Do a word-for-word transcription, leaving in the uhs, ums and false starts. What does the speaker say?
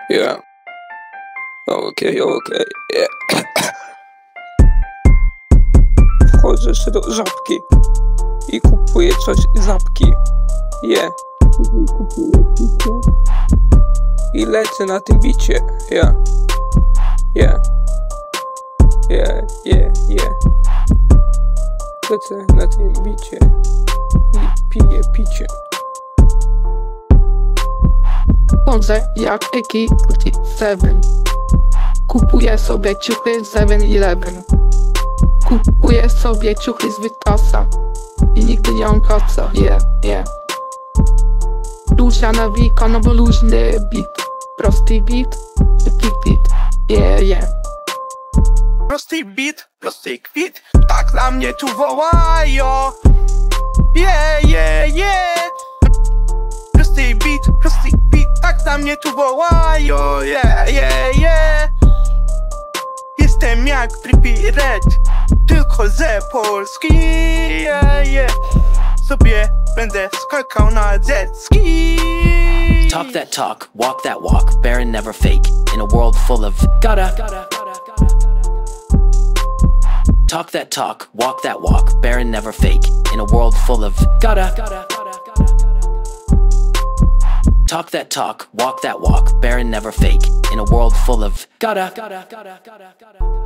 Yeah. Okej, okej. Yeah. Wchodzę się do Żabki i kupuję coś z Żabki. Yeah. I lecę na tym bicie. Yeah. Yeah. Yeah, yeah, yeah. Lecę na tym bicie i piję picie. Chodzę jak Eki siedem. Kupuję sobie ciuchy z seven eleven. Kupuję sobie ciuchy z Wytasa i nigdy nie mam kaca. Yeah, yeah. Luźna nawika, no bo luźny beat. Prosty beat, szybki beat. Yeah, yeah. Prosty beat, prosty kwit, tak dla mnie tu wołają. Yeah, yeah, yeah. Prosty beat, prosty kwit, tak dla mnie tu wołają. Yeah, yeah, yeah. Jestem jak Patrys, tylko ze Polski. Yeah, yeah. Sobie będę skakał na jet ski. Talk that talk, walk that walk, barren never fake. In a world full of gotta. Talk that talk, walk that walk, barren never fake. In a world full of gotta. Talk that talk, walk that walk, barren never fake. In a world full of gotta.